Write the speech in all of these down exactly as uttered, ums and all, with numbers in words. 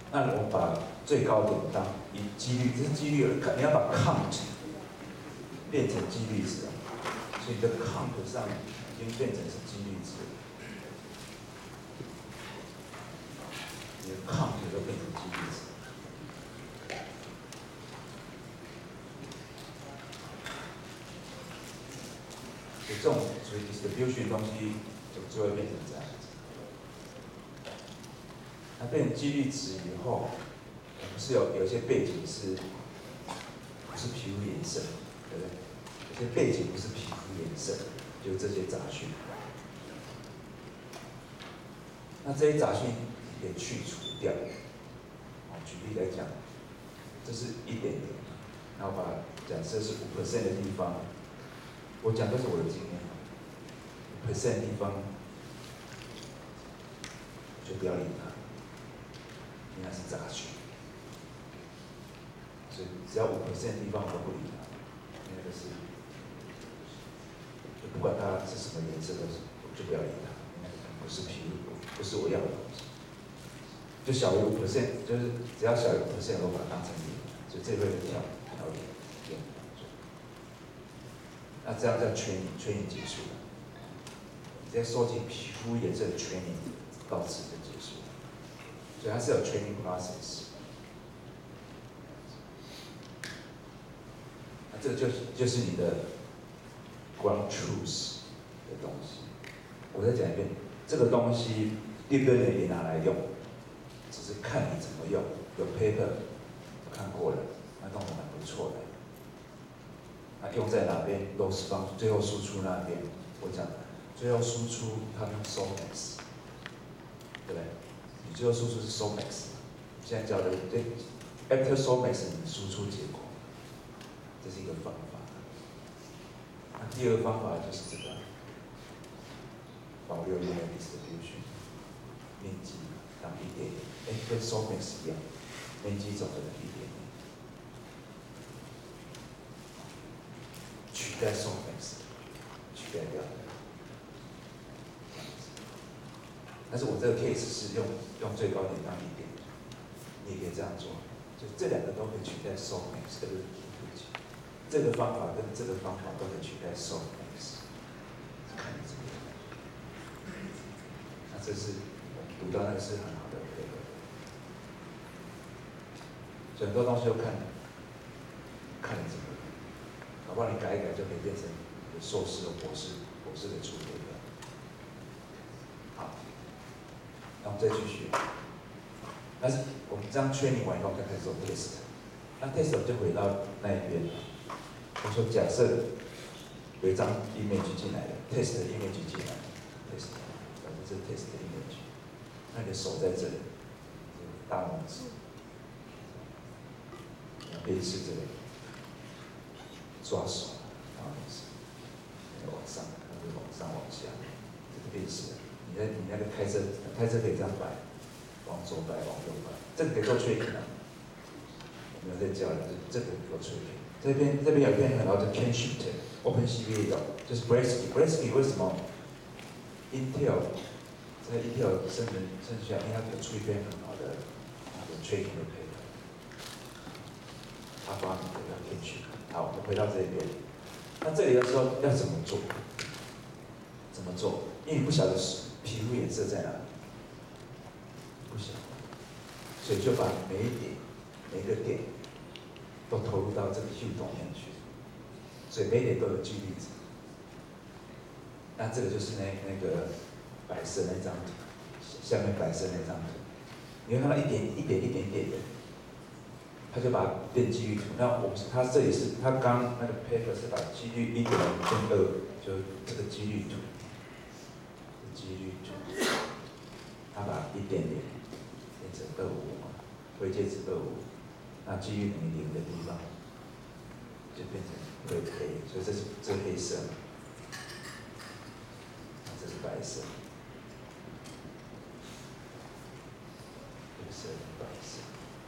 那我们把最高点当以几率，这是几率，你要把 count 变成几率值啊，所以你的 count 上已经变成是几率值，你的 count 就变成几率值。所以这种属于 distribution 的东西就就会变成这样子。它变成几率值以后，我们是有有一些背景是不是皮肤颜色，对不对？有些背景不是皮肤颜色，就是这些杂讯。那这些杂讯也去除掉。举例来讲，这是一点点，然后把假设是五 percent 的地方。我讲的是我的经验 ，percent 地方就不要理它，因为它是杂讯，所以只要五 percent 地方我都不理它，那个是就不管它是什么颜色都是，就不要理它，那个不是皮肤，不是我要的东西，就小于五 percent， 就是只要小于五 percent 我把它当成零，所以这会跳跳点。那这样叫 training training 结束了，你在收集皮肤颜色的 training 到此就结束了，所以它是有 training process。那这就是就是你的 ground truth 的东西。我再讲一遍，这个东西 deep learning 也拿来用，只是看你怎么用。有 paper 我看过了，那弄得蛮不错的。那用在哪边 ？loss 方最后输出那边，我讲最后输出它用 Somax， 对不对？你最后输出是 Somax， 现在教的对 after Somax 你输出结果，这是一个方法。那第二个方法就是这个保留 linear distribution， 面积当一点点，哎，跟 Somax 一样，面积走的一点点。取代 Somax， 取代掉的，但是我这个 case 是用用最高点当一点，你也可以这样做，就这两个都可以取代 Somax， 对不起，这个方法跟这个方法都可以取代 Somax， 看你怎么样。那这是我们读到那个是很好的 paper， 很多东西都看看你怎么。搞不好你改一改就可以变成硕士或博士、博士的出路了。好，那我们再继续。但是我们这样确定完以后，就开始做 test。那 test 我就回到那一边了。我说假设有一张 image 进来了 ，test 的 image 进来了 ，test， 反正是 test 的 image。那你的手在这里，大拇指，可以是这里。抓手，然后是往上，然后往上往下，这个可以是。你在你那个开车，开车可以这样摆，往左摆，往右摆，这个可以做确定的。我没有在教你，这个做确定。这边这边有一篇很好的 Ken Shifter，OpenCV 的，就是 Breskey。Breskey 为什么 Intel 在 Intel 生成生下，因为它有出一篇很好的那个 training 的 paper， 他发明的叫 Ken Shifter。好，我们回到这边。那这里的时候要怎么做？怎么做？因为你不晓得皮肤颜色在哪里，不晓得，所以就把每一点、每个点都投入到这个 hue 里面去，所以每点都有几率值。那这个就是那那个白色那张图，下面白色那张图，你会看到一点一点一点一点的。他就把变几率图，那我他这里是他刚那个 paper 是把几率一点零跟二，就这个几率图，几率图，他把一点零变成二五嘛，灰阶值二五，那几率等于零的地方就变成灰黑，所以这是这是黑色，这是白色，黑色白色。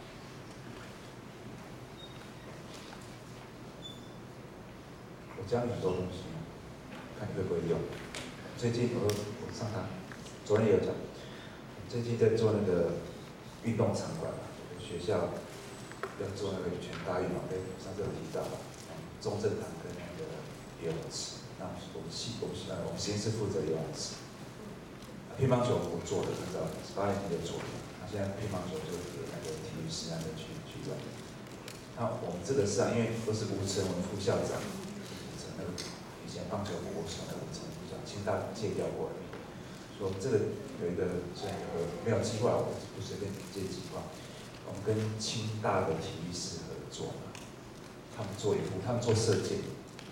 我教你很多东西，看你会不会用。最近我我上堂，昨天也有讲，最近在做那个运动场馆嘛，学校要做那个全大运嘛，跟上次有提到，中正堂跟那个游泳池，那我们系我们呃我们实验室负责游泳池。乒乓球我做的，知道八年级就做了，那现在乒乓球就给那个体育师那边去去用。那我们这个是啊，因为都是吴成文副校长，吴成那个以前棒球国手那个吴成副校长，清大借调过来，说这个有一个这个没有计划，我不随便接计划，我们跟清大的体育师合作嘛，他们做一部，他们做射箭，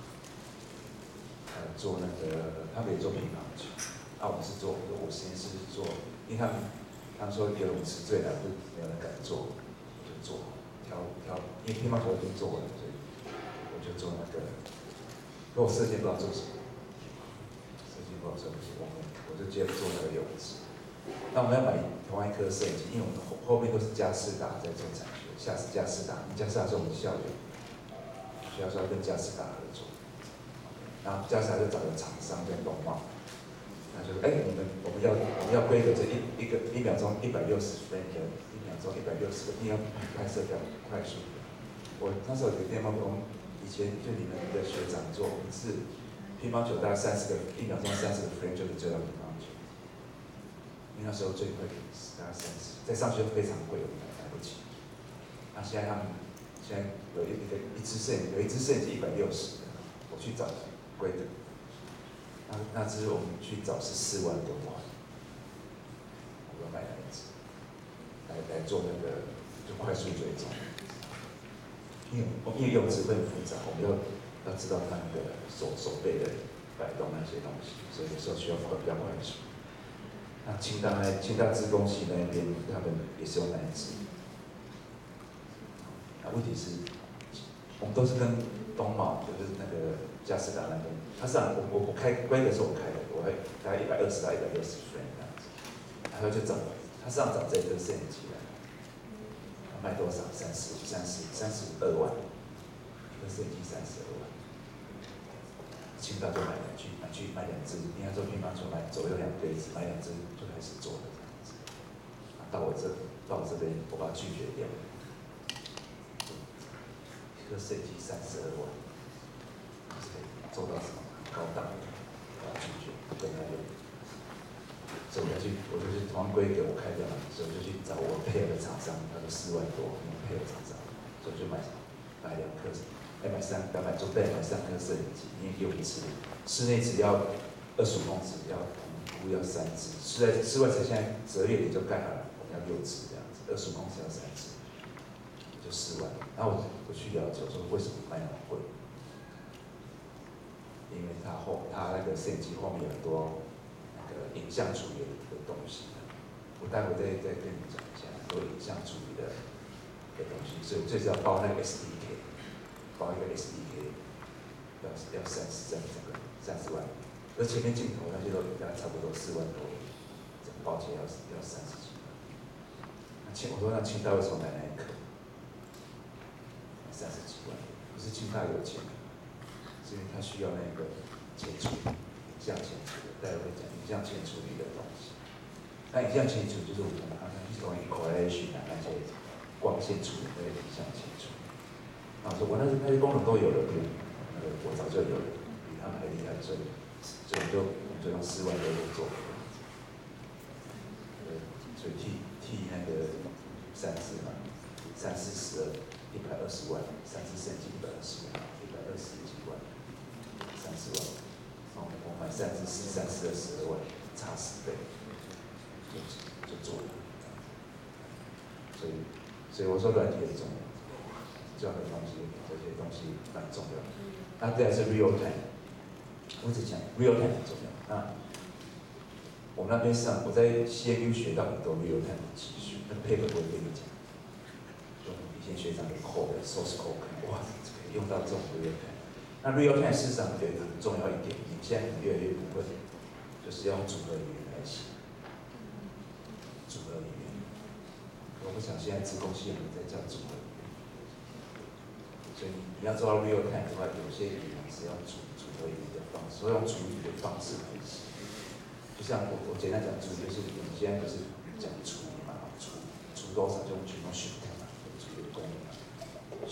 还有做那个，他们也做乒乓球。啊，我们是做，我实验室是做，因为他们他们说游泳池最难，就没有人敢做，我就做，挑挑，因为乒乓球已经做完了，所以我就做那个，可我射箭不知道做什么，射箭不知道做什么，我就接着做那个游泳池。那我们要买同一颗摄影机，因为我们后后面都是嘉士达在做产学，下次嘉士达，嘉士达是我们校园，学校说要跟嘉士达合作，然后嘉士达就找个厂商叫东茂。那就是哎，我们我们要我们要规格这一一个一秒钟一百六十 frame 的，一秒钟一百六十个，一定要拍摄比较快速。我那时候有个电饭锅，以前就你们的学长做，我们是乒乓球大概三十个，一秒钟三十个 frame 就可以追到乒乓球。因为那时候最贵大概三十，在上学非常贵，我们买不起。那现在他们现在有一个一支摄影有一支摄影机一百六十的，我去找贵的。那那只我们去找是四万多万，我要买那一只，来来做那个就快速追踪，因为因为用词会很复杂，我们要要知道它那个手手背的摆动那些东西，所以有时候需要快比较快速。那清大那清大资工系那边他们也是用那一只，那问题是，我们都是跟东茂就是那个嘉士达那边。他上我我我开规格是我开的，我还大概一百二十到一百六十 frame 这样子，然后就找他上找这个摄影机来，他卖多少？三十三十三十二万，一个摄影机三十二万，清大就买两去买去买两只，应该说乒乓球买左右两对子，买两只就开始做了这样子，到我这到我这边我把它拒绝掉了，一个摄影机三十二万，做到什么？高档的，我要拒绝，不跟他用。所以我要去，我就去同样规格我开掉了，所以我就去找我配合的厂商，他说四万多，我配合厂商，所以我就买买两颗，要买三，要买准备买三颗摄影机，因为游泳池室内只要二十五公尺，要估要三支，室外室外池现在十二月底就盖好了，我们要六支这样子，二十五公尺要三支，就四万。然后我我去了解，我说为什么卖那么贵？因为它后它那个摄影机后面有很多那个影像处理的东西，我待会再再跟你讲一下很多影像处理的的东西，所以最主要包那个 S D K， 包一个 S D K 要要三十这样整个三十万，而前面镜头那些都大概差不多四万多，整个包起来要要三十几万。那清我说那清大为什么买那一颗？三十几万，不是清大有钱。是因为它需要那个前处理，影像前处理，待会会讲影像前处理的东西。那影像前处理就是我们刚才是关于 correlation 啊那些光线处理那个影像前处理。那我说我那些那些功能都有了，比那个我早就有了，比他们还厉害，所以所以我就我就用四万多就做了。呃，所以替替那个三支嘛，三四十二，一百二十万，三支摄影机一百二十万，一百二十几万。三十万，哦，我买三支是三十二十二万，差十倍，就就做了，所以所以我说软体很重要，这样的东西这些东西蛮重要。那再来是 real time， 我只讲 real time 很重要。那我们那边上我在 C M U 学到很多 real time 的技术，那个 paper 不会跟你讲，就以前学长给 code 的 source code， 哇，这个用到这种 real time。那 real time 事实上有一个很重要一点，你现在越来越不会，就是要用组合语言来写。组合语言，我不想现在自贡系有人在教组合语言，所以你要做到 real time 的话，有些语言是要组组合语言的方式，所以用主语的方式来写。就像我我简单讲主语，就是你现在不是讲处理嘛，处处都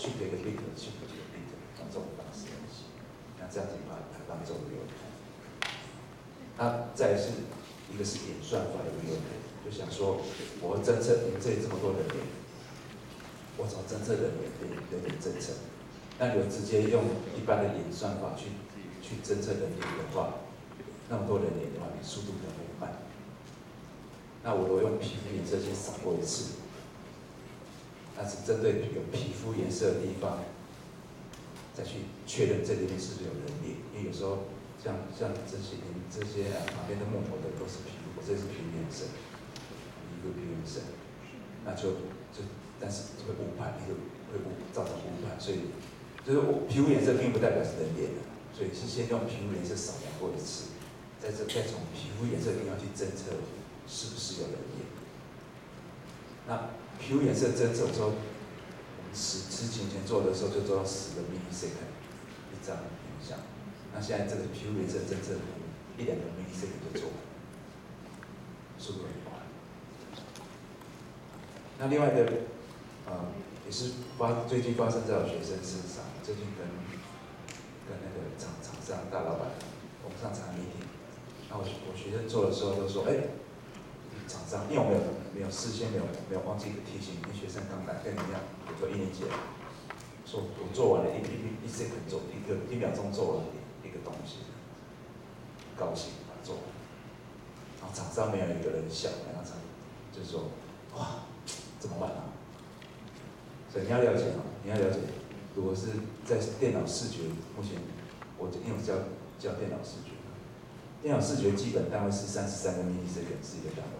shift 一个 bit shift 几个 bit， 用这种方式来写，那这样子把它当做 real time。那再来是一个是演算法的 real time， 就想说我要侦测你们这里这么多人脸，我怎么侦测人脸人人脸侦测？那如果直接用一般的演算法去去侦测人脸的话，那么多人脸的话，你速度可能会慢。那我如果用皮肤颜色先扫过一次，那是针对有皮肤颜色的地方，再去确认这里面是不是有人脸。因为有时候像像这些这些啊旁边的木头的都是皮肤，我这是皮肤颜色，一个皮肤颜色，那就就但是会误判，一个会误造成误判，所以就是我皮肤颜色并不代表是人脸的，所以是先用皮肤颜色扫描过一次。在这再从皮肤颜色的地方去侦测是不是有人脸。那皮肤颜色侦测的时候，我们十十几年前做的时候就做到十个 millisecond 一张影像，那现在这个皮肤颜色侦测一两个 millisecond 就做完，速度很快。那另外的呃也是发最近发生在我学生身上，最近跟跟那个厂厂商大老板我们上场 meeting。那我我学生做的时候都说，哎，厂商，因为我没有没有事先没有没有忘记提醒，因为学生刚来跟你一样，我做一年级，说我做完了一一一 second 做一个一秒钟做完一个东西，高兴把它做完，然后厂商没有一个人笑，然后就是说，哇，这么慢啊！所以你要了解啊，你要了解，如果是在电脑视觉，目前我因为我教教电脑视觉。电脑视觉基本单位是三十三个 millisecond 是一个单位。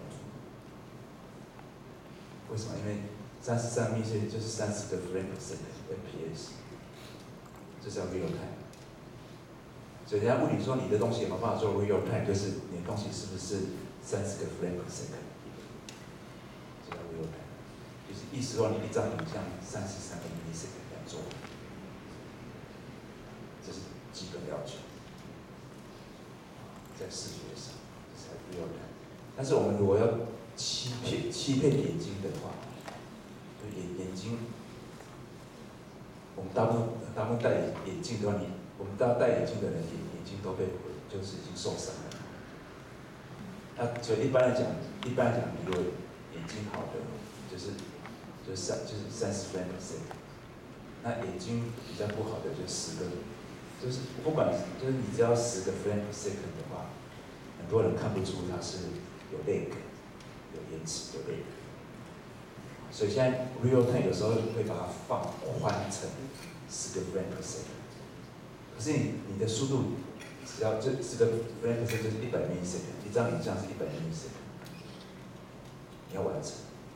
为什么？因为三十三 millisecond 就是三十个 frame per second，F P S， 这叫 real time。所以人家问你说你的东西有没有办法做 real time， 就是你的东西是不是三十个 frame per second， 这叫 real time， 就是意思说你一张影像三十三个 millisecond 这样做，这是基本要求。在视觉上，这才不要看。但是我们如果要欺骗欺骗眼睛的话，就眼眼睛，我们大部分大部分戴眼镜的话，你我们大戴眼镜的人眼眼睛都被就是已经受伤了。那所以一般来讲，一般来讲，如果眼睛好的，就是就是三就是三十 frame per second， 那眼睛比较不好的就十个。就是不管就是你只要十个 frame per second 的话，很多人看不出它是有 lag， 有延迟，有 lag。所以现在 real time 有时候会把它放宽成十个 frame per second， 可是你你的速度只要这十个 frame per second 就是一百 millisecond， 一张影像是一百 millisecond， 你要完成。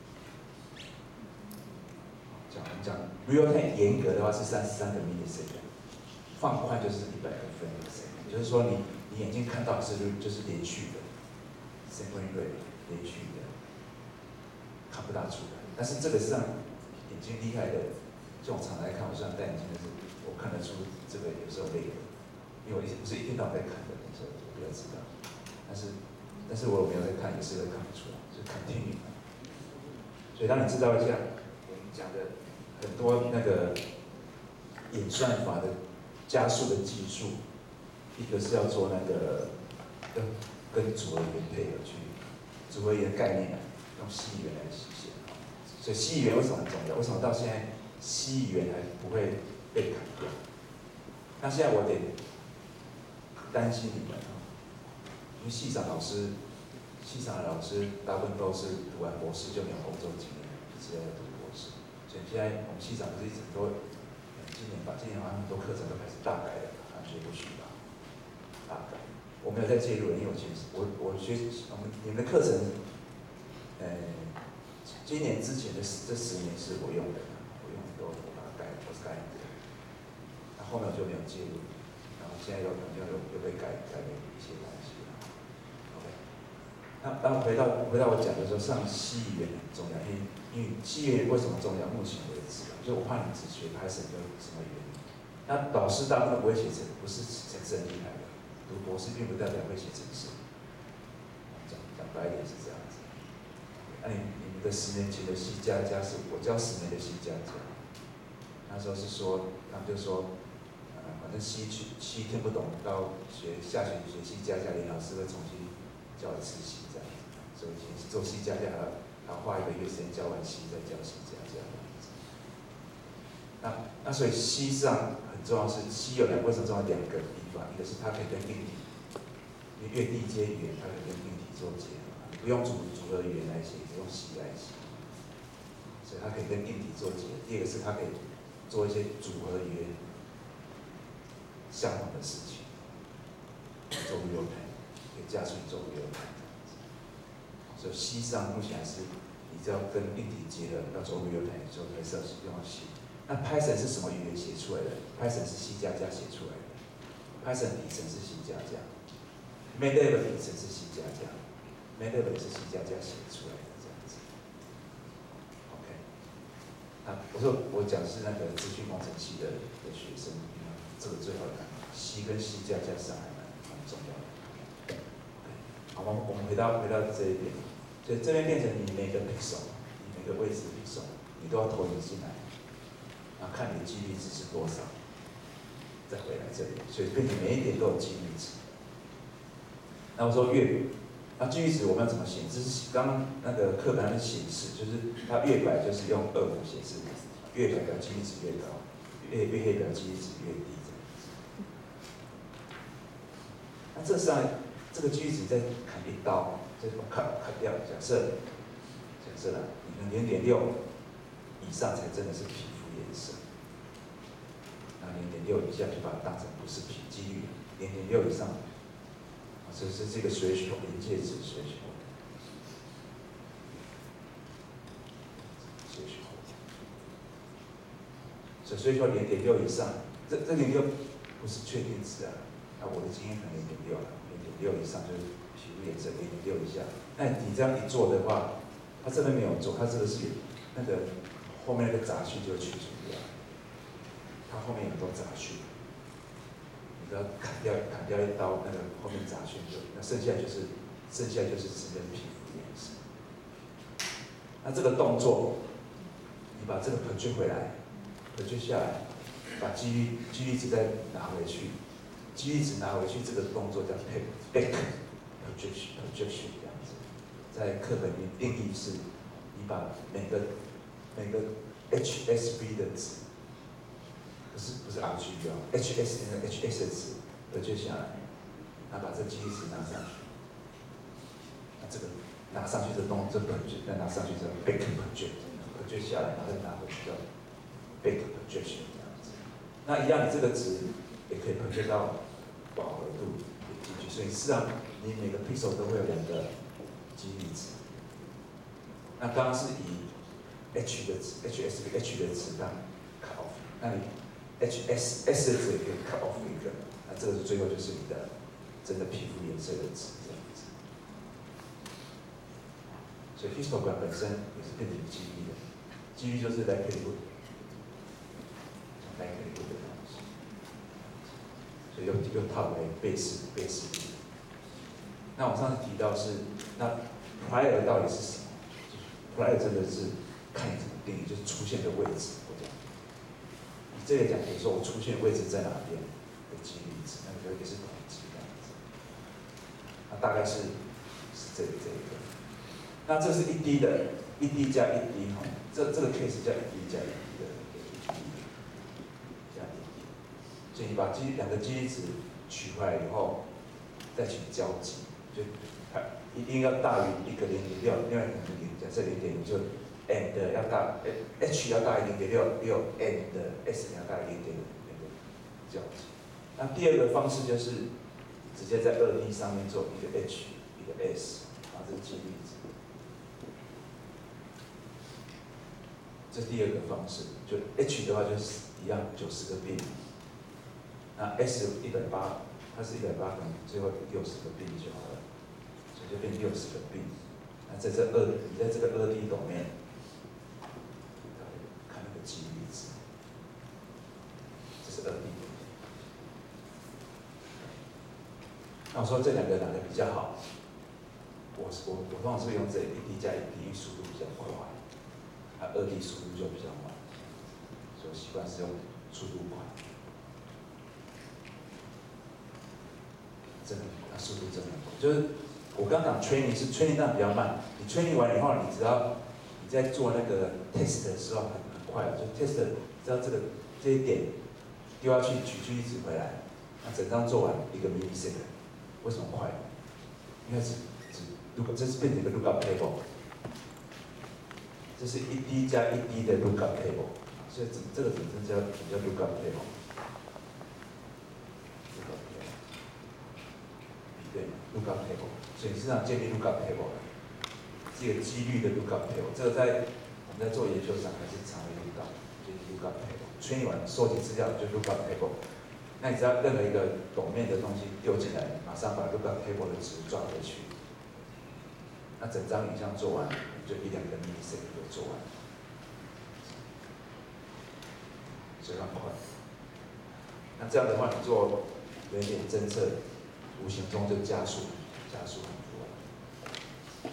讲我们讲 real time 严格的话是三十三个 millisecond。放宽就是一百个 frame per second， 就是说你你眼睛看到是就是连续的 ，sequence rate 连续的，看不大出来。但是这个是让眼睛厉害的，就我常来看，我虽然戴眼镜，但是我看得出这个有时候累的，因为我不是一天到晚在看的，所以我比较知道。但是但是我没有在看，也是会看不出来，就 continue。所以当你知道一下我们讲的很多那个演算法的。加速的技术，一个是要做那个跟跟组合语言配合去，组合语言概念呢，用C语言来实现。所以C语言为什么很重要？为什么到现在C语言还不会被砍掉？那现在我得担心你们啊，因为系上老师，系上的老师大部分都是读完博士就没有工作经验，直接来读博士。所以现在我们系上不是一直都。今年吧，今年好像很多课程都开始大改了，啊，学不许吧，大改。我没有在介入，因为我其实我我学我们你们的课程，呃，今年之前的这十年是我用的，我用很多我把它改，我是改的。那后面我就没有介入，然后现在又又又又被改改了一些东西了。OK， 那当回到回到我讲的时候，上C语言很重要，因为因为C语言为什么重要？目前为止。就我怕你只学 Python 就什么原因？那老师大部分不会写程，不是程式很厉害的，读博士并不代表会写程式。讲讲白一点是这样子。那你你们的十年前的 C 加加是我教十年的 C 加加，那那时候是说，他们就说，呃，反正 C 去 C 听不懂，到学下学期学 C 加加，林老师会重新教一次 C 这样子，所以做 C 加加还要还要花一个月时间教完 C 再教 C 加加这样子。那那所以 C 上很重要是 C 有两为什么重要两个地方，一个是它可以跟硬体，因为越低阶语言它可以跟硬体做结合，不用组组合语言来写，不用 C 来写。所以它可以跟硬体做结合。第二个是它可以做一些组合语言相同的事情，做 real time， 可以加速做 real time。所以 C 上目前还是你只要跟硬体结合，要做 real time， 就还是要用到 C。那 Python 是什么语言写出来的 ？Python 是 C 加加写出来的。Python 底层是 C 加加 ，MATLAB 底层是 C 加加 ，MATLAB 也是 C 加加写出来的。啊，我说我讲是那个资讯工程系的的学生，这个最好看 ，C 跟 C 加加上还蛮蛮重要的。好，我们我们回到回到这一边，所以这边变成你每个 pixel， 你每个位置 pixel， 你都要投影进来，啊，看你的几率值是多少，再回来这里，所以变成每一点都有几率值。那我说越那几率值我们要怎么显示？是刚刚那个课本上面显示，就是它越白就是用二符显示，越白表几率值越高，越越黑表几率值越低这样子。那这上这个几率值再砍一刀，这种砍砍掉。假设假设啦，你的零点六以上才真的是皮肤颜色，那零点六以下就把它当成不是皮几率，零点六以上。这是这个随手临界值随手，随手，所以随手零点六以上，这这零点六不是确定值啊。那我的经验可能零点六了，零点六以上就是皮肤颜色，零点六以下。那你这样一做的话，它这边没有做，它这个是那个后面那个杂讯就去除掉，它后面有很多杂讯。要砍掉砍掉一刀，那个后面杂讯就，那剩下就是剩下就是只跟皮肤颜色。那这个动作，你把这个 project 回来 ，project 下来，把几率几率值再拿回去，几率值拿回去，这个动作叫 back projection projection 这样子，在课本里面定义是，你把每个每个 H S V 的值。不是不是 R G B 哦 ，H S 那个 H S 的值，我就下来，那把这几率值拿上去，那这个拿上去的动这 project， 再拿上去这 back project，project 下来，然后再拿回去叫 back projection 这样子。那一样，你这个值也可以 project 到饱和度进去，所以事实上你每个 pixel 都会有两个几率值。那刚刚是以 H 的值 ，H S V H 的值当 cut off， 那你 H S S 的值也可以 cut off 一个，那这个最后就是你的真的皮肤颜色的值这样子。所以 histogram 本身也是变成几率的，几率就是 likelihood， likelihood 的东西，所以又又套为贝氏贝氏比。那我上次提到是，那 prior 到底是什么 ？prior 真的是看你怎么定义，就是出现的位置。这个讲，比如说我出现位置在哪边的几率值，那个也是统计这样子。那大概是是这个这个。那这是一滴的，一滴加一滴哈，这这个 case 叫一滴加一滴的一滴加一滴。所以你把几两个几率值取回来以后，再取交集，就它一定要大于一个零点六，另外一个零假设零点五就。and 要大 ，H 要大于零点六六 ，and S 要大于零点五那个交集。那第二个方式就是直接在二 D 上面做一个 H， 一个 S， 啊，这是几率值。这第二个方式，就 H 的话就是一样九十个 bit， 那 S 一百八，它是一百八，可能最后六十个 bit 就好了，所以就变六十个 bit。那在这二，你在这个二 D 里面。几率值，这是二 D。那我说这两个哪个比较好？我我我通常是用这一 D 加一 D， 因为速度比较快，它二 D 速度就比较慢，所以都习惯是用速度快，真的，它速度真的很快。就是我刚讲 training 是 training 当然比较慢，你 training 完以后，你只要你在做那个 test 的时候很很快，就 test 只要这个这一点丢下去，取出一直回来，那整张做完一个 millisecond， 为什么快？因为只只如果这是变成一个 lookup table。这是一滴加一滴的 lookup table， 所以这这个本身叫叫 lookup table。lookup table， 对 ，lookup table， 所以实际上建立 lookup table 是一个几率的 lookup table。这个在我们在做研究上还是常会用到，就是 lookup table。train 完收集资料就 lookup table。那你只要任何一个懂面的东西丢进来，马上把 lookup table 的值抓回去。那整张影像做完，就一两个 millisecond 就做完，非常快。那这样的话，你做原点侦测，无形中就加速，加速很多。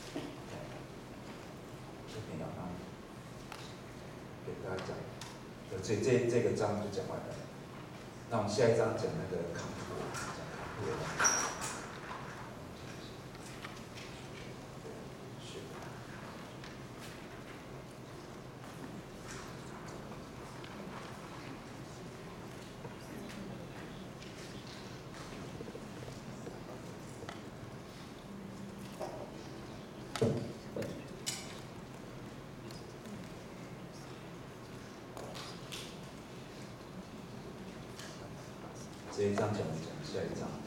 这边要啊，给大家讲，这这这个章就讲完了。那我们下一章讲那个康图，讲康图。这一章讲一讲，下一章。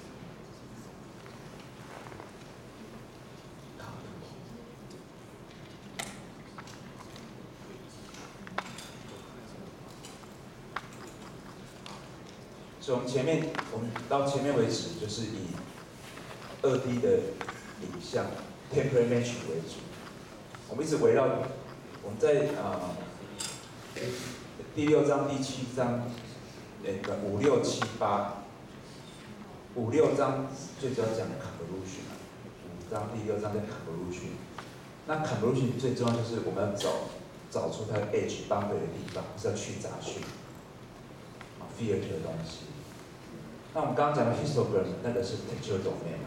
所以我们前面，我们到前面为止，就是以二 D 的影像 temporary matching 为主。我们一直围绕我们在啊、呃、第六章、第七章。那个五六七八，五六章最主要讲 convolution， 五章第六章在 convolution。那 convolution 最重要就是我们要找找出它的 edge boundary 的地方，是要去杂讯，啊 filter 的东西。那我们刚刚讲的 histogram 那个是 textual domain，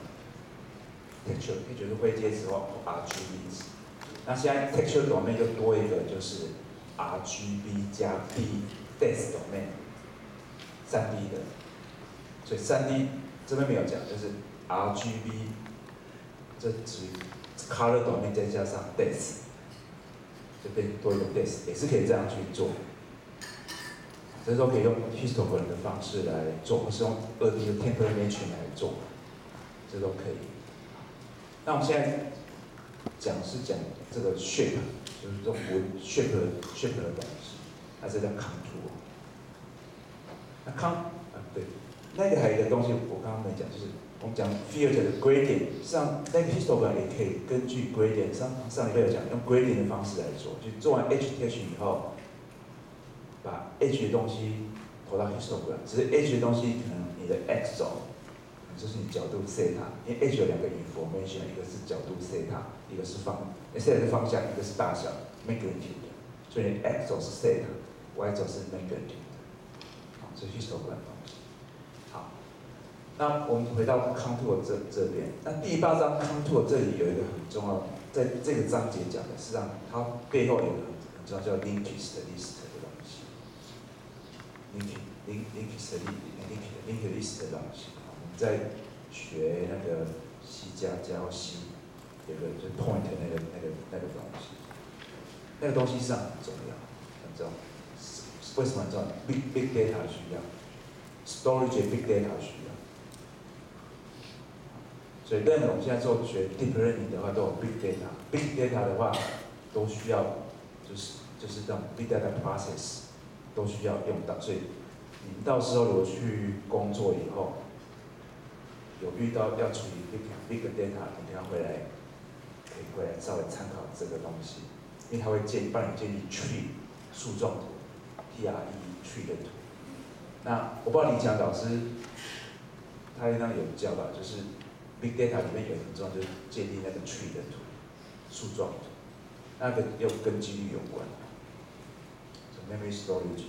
textual 可以就是灰阶之后 R G B。那现在 textual domain 又多一个就是 R G B 加 B depth domain。三 D 的，所以三 D 这边没有讲，就是 R G B， 这指 color domain 再加上 depth， 这边多一个 depth， 也是可以这样去做。所以说可以用 histogram 的方式来做，或是用二 D 的 temporary matching 来做，这都可以。那我们现在讲是讲这个 shape， 就是这种 shape shape 的东西，那这叫 contour。那康啊对，那个还有一个东西我刚刚没讲，就是我们讲 filter 的 gradient， 像那个 histogram 也可以根据 gradient， 上上礼拜有讲用 gradient 的方式来做，就做完 edge detection 以后，把 edge 的东西投到 histogram， 只是 edge 的东西可能你的 x 轴，就是你角度 theta， 因为 edge 有两个 information， 一个是角度 theta， 一个是方 theta 的方向，一个是大小 magnitude， 所以你 x 轴是 theta，y 轴是 magnitude。是 histogram 的东西。好，那我们回到 contour 这这边。那第八章 contour 这里有一个很重要，在这个章节讲的，实际上它背后有一个很重要叫 linkage 的 list 的东西。linkage link linkage 的 linkage linkage list 的东西。我们在学那个 C 加加 C， 有个就 point 那个那个那个东西，那个东西上很重要，很重要。为什么很重要 ？Big Big Data 需要 ，Storage Big Data 需要。所以任何我们现在做学 Deep Learning 的话，都有 Big Data。Big Data 的话，都需要就是就是这种 Big Data Process 都需要用到。所以你们到时候如果去工作以后，有遇到要处理 Big Big Data， 你要回来可以回来稍微参考这个东西，因为它会建帮你建立 tree 树状图。T R E tree 的图，那我不知道李强老师，他应该有教吧，就是 Big Data 里面有很重要，就是建立那个 tree 的图，树状图，那个又跟几率有关。 memory storage。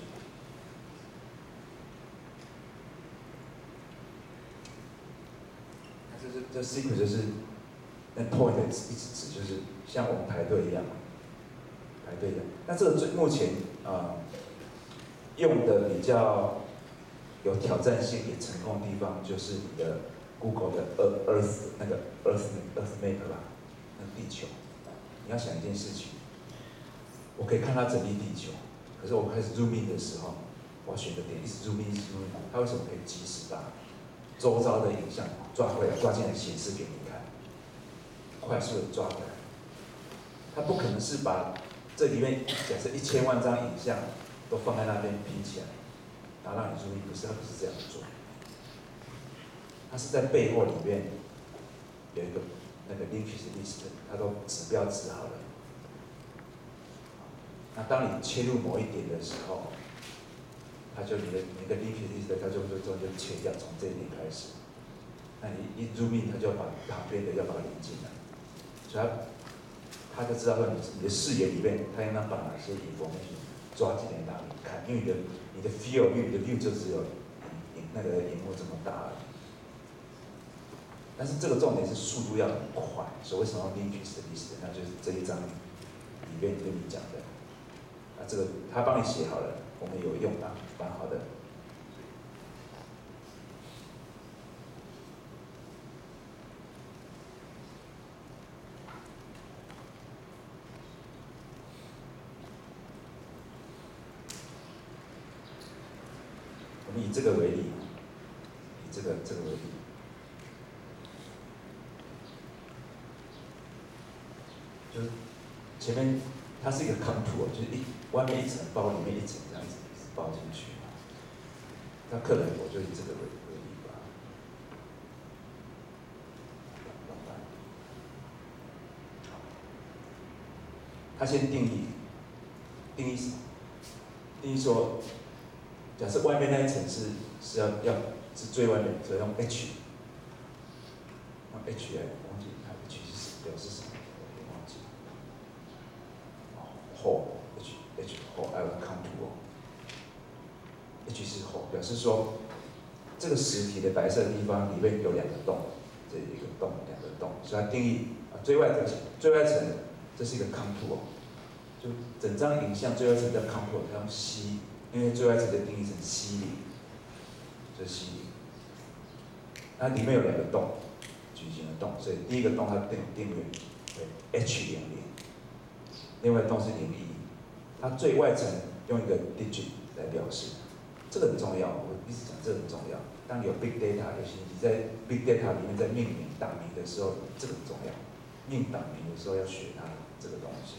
这是这 sequence 就是那 point 一直指就是像我们排队一样，排队的。那这个最目前啊、呃、用的比较有挑战性也成功的地方，就是你的 Google 的 Earth 那个 Earth Earth Map 吧，那地球。你要想一件事情，我可以看它整粒地球，可是我开始 zoom in 的时候，我要选个点，一直 zoom in， 一直 zoom in， 它为什么可以及时把周遭的影像抓回来、抓进来显示给你看，快速的抓回来？它不可能是把这里面假设一千万张影像都放在那边拼起来，然后让你注意，不是，它不是这样做，它是在背后里面有一个那个 linked list， 它都指标指好了。那当你切入某一点的时候，它就你的你的 linked list， 它就就就就切掉，从这一点开始。那你一 zoom in， 它就把旁边的要把它连进来，所以它他就知道说你你的视野里面，他应当把哪些 information 抓进来让你看，因为你的你的 field view 你的 view 就只有荧那个荧幕这么大而已。但是这个重点是速度要很快，所以为什么要 linked list？ 那就是这一章里面跟你讲的，啊，这个他帮你写好了，我们有用啊，蛮好的。我们以这个为例，以这个这个为例，就是前面它是一个 contour， 就是一外面一层包里面一层这样子包进去。那客人我就以这个为为例吧。他先定义，定义什么？定义说，假设外面那一层是是要要是最外面，所以用 H， 用 H 来，我忘记它 H 是表示什么，我忘记了。后 H H 后还有 contour。H 是后，表示说这个实体的白色的地方里面有两个洞，这一个洞，两个洞，所以它定义啊最外层，最外层这是一个 contour， 就整张影像最外层叫 contour， 它用 C， 因为最外层的定义成 C 零，这是 C 零。它里面有两个洞，矩形的洞，所以第一个洞它定定为为 H 零零，另外一个洞是零一，它最外层用一个 digit 来表示。这个很重要，我一直讲这个很重要。当你有 big data， 尤其你在 big data 里面在命名档名的时候，这个很重要。命档名的时候要学它这个东西。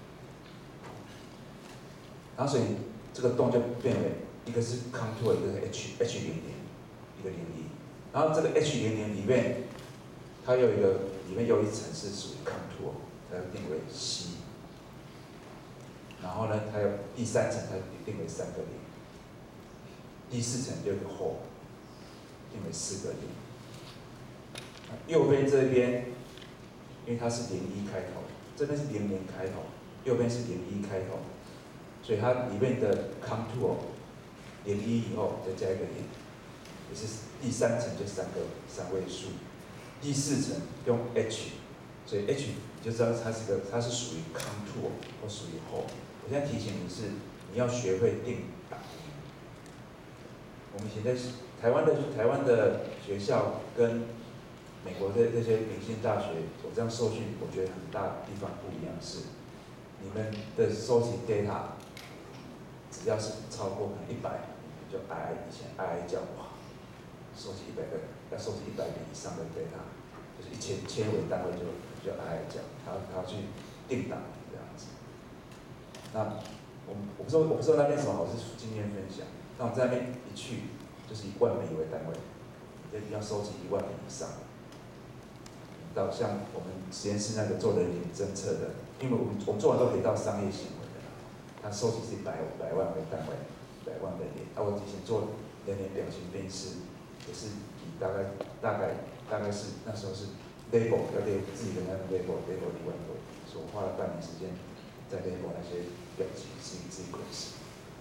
然后所以这个洞就变为一个是 contour， 一个是 H H 零零，一个零一。然后这个 H 零零里面，它有一个里面有一层是属于 contour， 它要定为 C。然后呢，它有第三层，它定为三个零。第四层就有个 whole， 定为四个零。右边这边，因为它是零一开头，这边是零零开头，右边是零一开头，所以它里面的 contour 零一以后再加一个零，也是第三层就三个三位数。第四层用 H， 所以 H 你就知道它是个它是属于 contour 或属于 whole。我现在提醒你是，你要学会定档名。我们以前在台湾的台湾的学校跟美国的这些明星大学，我这样受训，我觉得很大的地方不一样是，你们的收集 data， 只要是超过可能一百，就 I I 以前 I I 叫哇，收集一百个，要收集一百个以上的 data， 就是一千千为单位就就 I I 叫，然后然后去定档这样子。那我我不知道我不知道那边什么好是经验分享。那我们在那边一去就是以万笔为单位，你一定要收集一万笔以上。到像我们实验室那个做人脸侦测的，因为我们我们做完都可以到商业行为的，它收集是以百百万为单位，百万个脸。啊，我以前做人脸表情辨识，也是以大概大概大概是那时候是 label 要给自己的那个 label label 一万多，所以我花了半年时间在 label 那些表情是 sequence。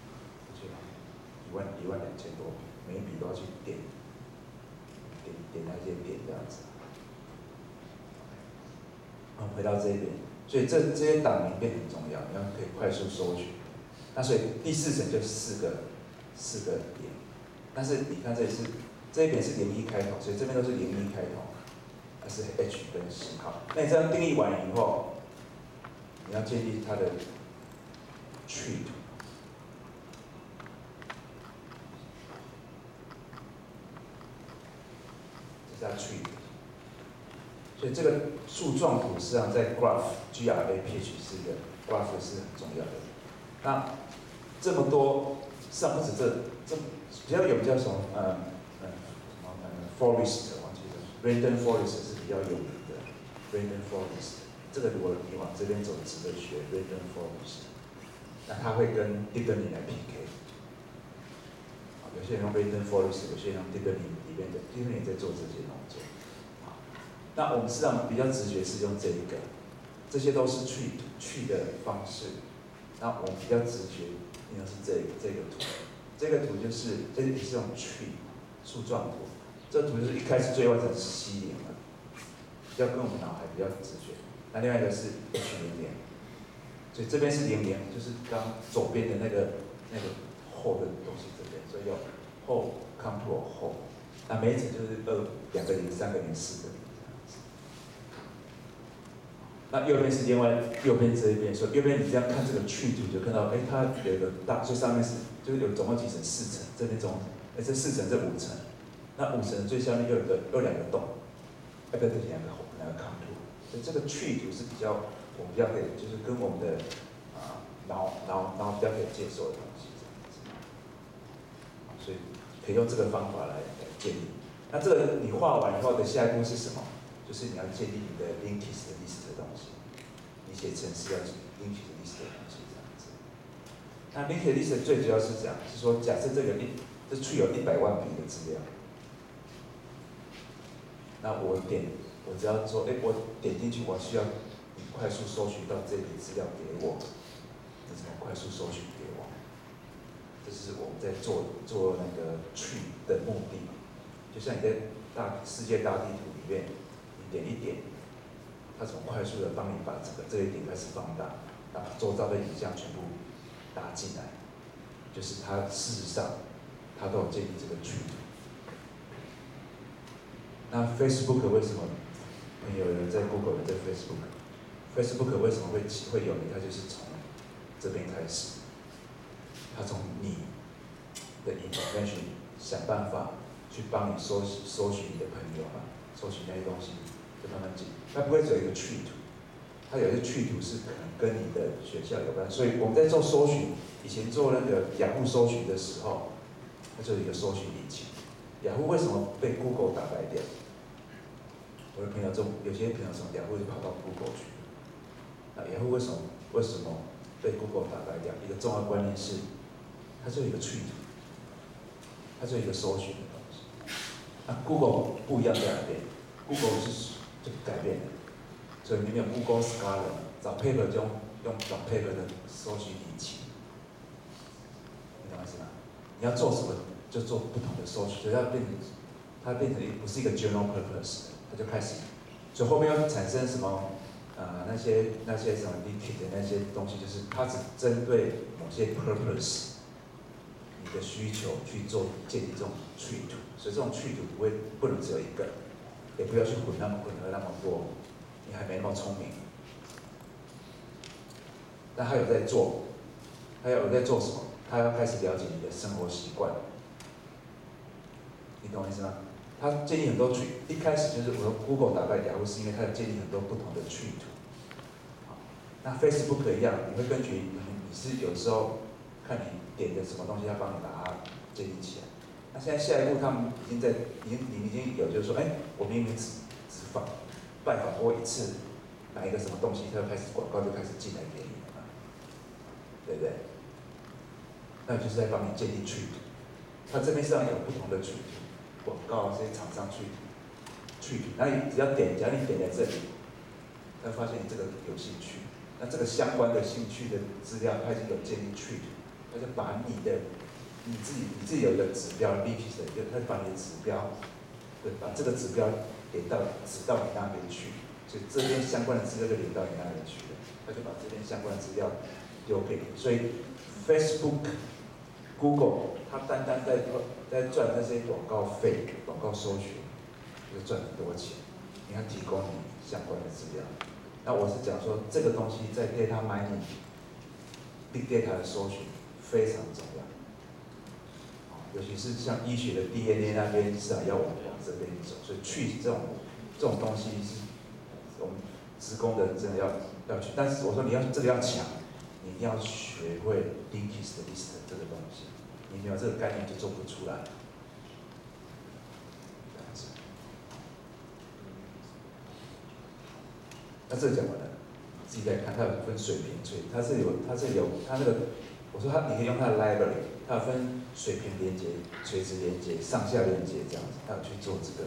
去哪？一万一万两千多笔，每一笔都要去点点点那些点这样子。好，回到这边，所以这这些档名变很重要，你要可以快速搜寻。那所以第四层就四个四个点，但是你看这里是这一边是零一开头，所以这边都是零一开头，那是 H 跟十号。那你这样定义完以后，你要建立它的 tree 图。这叫 tree 图。所以这个树状图实际上在 graph G R A P H 是一个 graph 是很重要的。那这么多，实际上不止这这比较有比较什么呃呃什么呃 forest 忘记了 ，random forest 是比较有名的 random forest。这个如果你往这边走，值得学 random forest。那它会跟 deep learning 来 P K。有些人用 random forest， 有些人用 deep learning 里面的 deep learning 在做这些动作。那我们实际上比较直觉是用这一个，这些都是去去的方式。那我们比较直觉应该是这个这个图，这个图就是这里是用去树状图，这图就是一开始最外层是 C 零了，比较跟我们脑海比较直觉。那另外一个是 H 零零，所以这边是零零，就是刚左边的那个那个后的东西这边，所以要后 control 后，那每一层就是二两个零、三个零、四个零。那右边是另外右边这一边，所以右边你这样看这个去图，就看到，哎，它有一个大，所以上面是就是有总共几层？四层，这边总，哎，这四层这五层，那五层最下面又有个有两个洞，哎，不对，两个两个 contour， 所以这个去图是比较我们比较可以，就是跟我们的啊脑脑脑比较可以接受的东西，这样子，所以可以用这个方法来来建立。那这个你画完以后的下一步是什么？就是你要建立你的 linked list 的东西，你写程式要 linked list 的东西这样子。那 linked list 最主要是讲，是说假设这个一这 tree 有一百万笔的资料，那我点我只要说，哎，我点进去，我需要你快速搜寻到这笔资料给我，你怎么快速搜寻给我？这是我们在做做那个 tree 的目的，就像你在大世界大地图里面。点一点，它怎么快速的帮你把这个这一点开始放大，把周遭的影像全部打进来，就是它事实上它都有建立这个区图。那 Facebook 为什么朋友有人在 Google， 人在 Facebook？Facebook 为什么会会有名？它就是从这边开始，它从你的 information 想办法去帮你搜搜寻你的朋友嘛，搜寻那些东西。就慢慢进，它不会只有一个去图，它有一个去图是可能跟你的学校有关，所以我们在做搜寻，以前做那个雅虎搜寻的时候，它就有一个搜寻引擎。雅虎为什么被 Google 打败掉？我的朋友中有些朋友从雅虎就跑到 Google 去，那雅虎为什么为什么被 Google 打败掉？一个重要观念是，它就有一个去图，它就有一个搜寻的东西。那 Google 不一样在哪边 ？Google 是就改变了，所以你们有 Google Scholar 找 paper 就用用找 paper 的搜寻引擎，你懂意思吗？你要做什么就做不同的搜寻，所以它变成它变成不是一个 general purpose， 它就开始，所以后面要产生什么呃那些那些什么 linked 的那些东西，就是它只针对某些 purpose， 你的需求去做建立这种 tree 图，所以这种 tree 图不会不能只有一个。也不要去混那么混合那么多，你还没那么聪明。但他有在做，他有在做什么？他要开始了解你的生活习惯，你懂我意思吗？他建立很多 tree， 一开始就是我说 Google 打败雅虎，是因为他建立很多不同的 tree 图。那 Facebook 一样，你会根据你是有时候看你点的什么东西，他帮你把它建立起来。那现在下一步，他们已经在，已经你已经有，就是说，哎，我明明只只访拜访过一次，哪一个什么东西，他就开始广告就开始进来给你了嘛，对不对？那就是在帮你建立去图。它这边实际上有不同的去图，广告这些厂商去去图，那你只要点，只要你点在这里，他发现你这个有兴趣，那这个相关的兴趣的资料，它已经有建立去图，他就把你的你自己你自己有一个指标 linkage 的，就它把你的指标，对，把这个指标连到指到你那边去，所以这边相关的资料就连到你那边去了，他就把这边相关的资料丢给你，所以 Facebook、Google 它单单在在赚那些广告费、广告搜寻，就赚很多钱。你看提供你相关的资料，那我是讲说这个东西在 data mining、big data 的搜寻非常重要。尤其是像医学的 D N A 那边是要往这边走，所以去这种这种东西是我们职工的真的要要去。但是我说你要这个要强，你一定要学会 linkage 的 list 这个东西，你没有这个概念就做不出来。那这个讲完了，自己再看，它有分水平垂，它是有它是有它那个，我说它你可以用它的 library， 它有分水平连接、垂直连接、上下连接这样子，它有去做这个。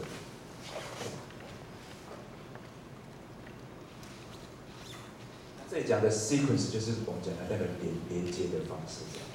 这里讲的 sequence 就是我们讲的那个连连接的方式这样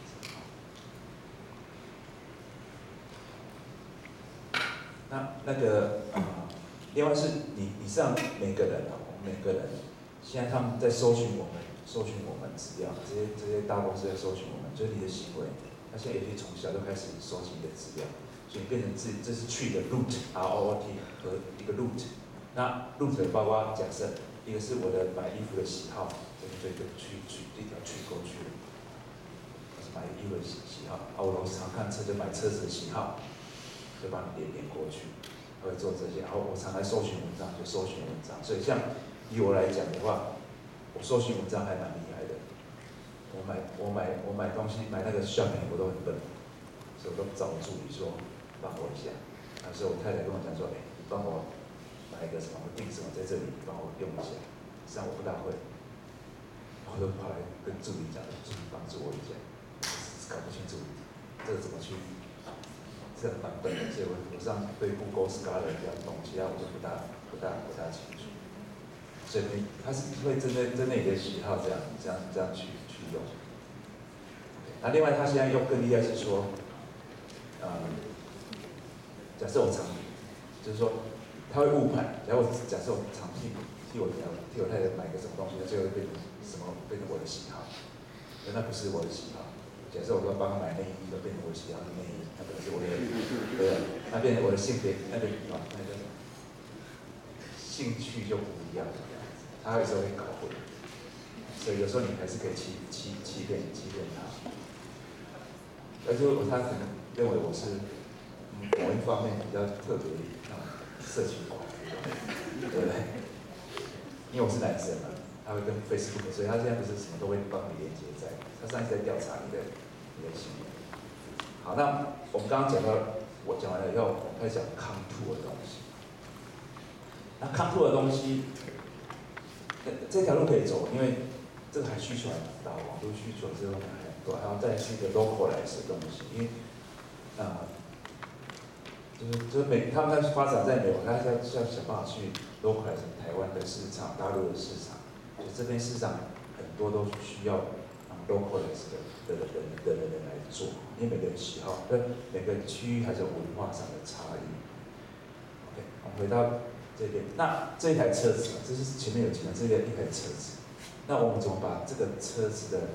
子。那那个呃，另外是你你上每个人啊，我们每个人，现在他们在搜寻我们，搜寻我们资料，这些这些大公司在搜寻我们，就是你的行为。那现在也可以从小就开始收集你的资料，所以变成自这是去的 root R O O T 和一个 root。那 root 包括假设一个是我的买衣服的喜好，这个这个去去一条去过去，我是买衣服的喜喜好。啊，我常看车就买车子的喜好，就把你连连过去，会做这些。然后我常来搜寻文章，就搜寻文章。所以像以我来讲的话，我搜寻文章还蛮厉害的。我买我买我买东西买那个 shopping 我都很笨，所以我都找我助理说帮我一下。那时候我太太跟我讲说，哎、欸，你帮我买一个什么，我订什么在这里，帮我用一下。实际上我不大会，我都跑来跟助理讲，助理帮助我一下，搞不清楚这个怎么去，这个版本的，所以我我上对 Google Scholar 比较懂，其他我都不大不大不大清楚。所以你他是会针对针对你的喜好这样这样这样去去用。那另外他现在用更厉害是说，呃，假设我常，就是说他会误判，假如我假设我常替替我替我太太买个什么东西，最后变成什么变成我的喜好，那不是我的喜好。假设我说帮他买内衣，就变成我的喜好的内衣，那可能是我的，对，那变成我的性别，那个啊那个兴趣就不一样了。他有时候会搞混，所以有时候你还是可以欺欺欺骗欺骗他。而且我他可能认为我是某一方面比较特别啊，社群广对不对？因为我是男生嘛，他会跟 Facebook， 所以他现在不是什么都会帮你连接在。他上一次在调查你的你的行为。好，那我们刚刚讲到，我讲完了以后，我们开始讲 contour 的东西。那 contour 的东西。这条路可以走，因为这个还需求很大，网络需求这方面还很多，然后再是一个 localize 的东西，因为啊、呃，就是就是美他们在发展在美国，他要要想办法去 localize 台湾的市场、大陆的市场，就这边市场很多都需要啊 localize 的的人的人人来做，因为每个人喜好跟每个区域还是有文化上的差异。OK， 我们回到。这边，那这一台车子，这是前面有讲的这个一台车子，那我们怎么把这个车子的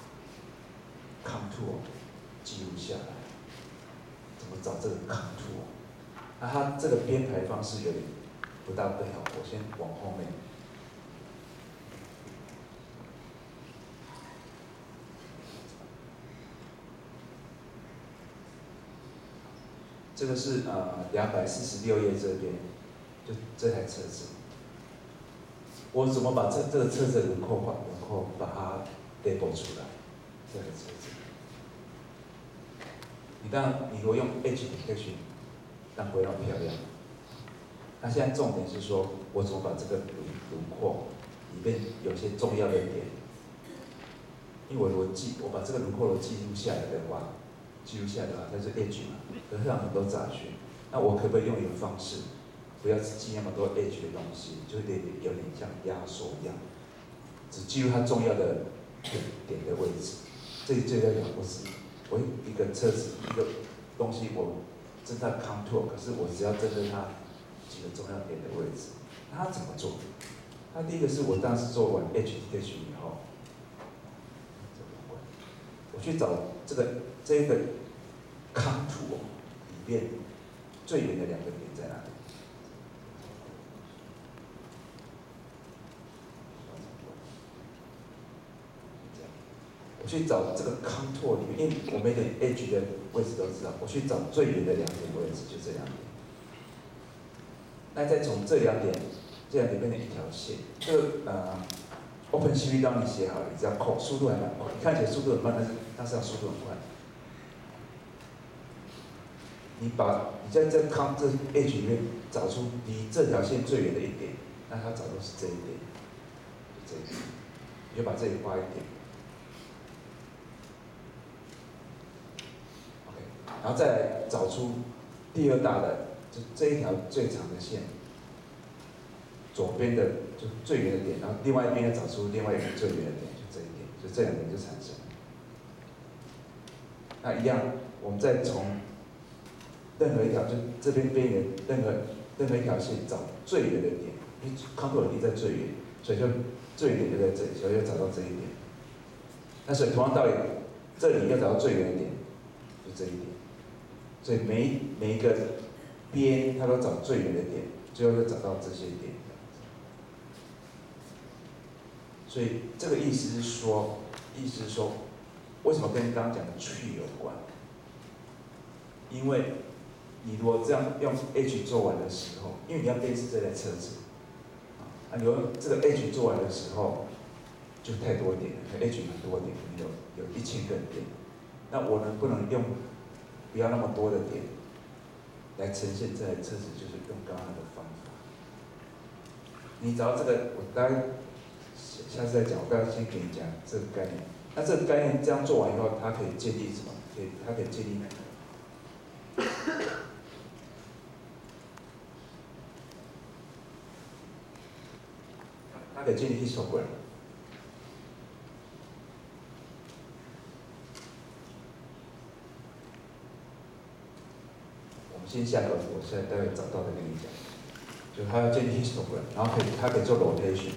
contour 记录下来？怎么找这个 contour？ 那它这个编排方式有点不大对好，我先往后面。这个是呃两百四十六页这边。就这台车子，我怎么把这这个车子的轮廓把轮廓把它 label 出来？这台车子，你当然你如果用 Edge Detection， 当然不会那么漂亮。那现在重点是说，我怎么把这个轮轮廓里面有些重要的点，因为我我记我把这个轮廓都记录下来的话，记录下来的话，它是 Edge 嘛，可是上很多杂讯，那我可不可以用一个方式？不要只记那么多 edge 的东西，就有点有点像压缩一样，只记录它重要的点点的位置。这里最要讲不是我一个车子一个东西，我正在 contour， 可是我只要针对它几个重要点的位置，那它怎么做？那第一个是我当时做完 H D H 以后，我去找这个这一个 contour 里面最远的两个点在哪里？我去找这个 contour 里面，因为我每点 edge 的位置都知道，我去找最远的两点位置，就这两点。那再从这两点，这两点变成一条线。这个呃 ，OpenCV 当你写好了，你只要扣，速度还蛮快，你看起来速度很慢，但是但是要速度很快。你把你在这 con 这 edge 里面找出离这条线最远的一点，那它找到是这一点，就这一点，你就把这里画一点。然后再来找出第二大的，就这一条最长的线，左边的就最远的点，然后另外一边要找出另外一个最远的点，就这一点，就这两点就产生了。那一样，我们再从任何一条，就这边边缘任何任何一条线找最远的点，因为contour一定在最远，所以就最远点就在这里，所以要找到这一点。那所以同样道理，这里要找到最远的点，就这一点。所以每每一个边，它都找最远的点，最后就找到这些点。所以这个意思是说，意思是说，为什么跟刚刚讲的 tree 有关？因为你如果这样用 H 做完的时候，因为你要辨识这台车子，啊，你用这个 H 做完的时候，就太多点了 ，H 很多点，有有一千个点，那我能不能用？不要那么多的点来呈现这台车子，就是用刚刚的方法。你只要这个，我大概下次再讲，我刚刚先给你讲这个概念。那这个概念这样做完以后，它可以建立什么？可以，它可以建立，它可以建立 histogram。先下个，我现在待会找到再跟你讲。就它要建立 histogram， 然后可以，它可以做 rotation。